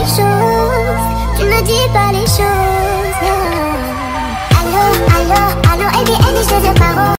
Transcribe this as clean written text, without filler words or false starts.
les choses, tu me dis pas les choses. Allô, allô, allô, et bien, je te parole.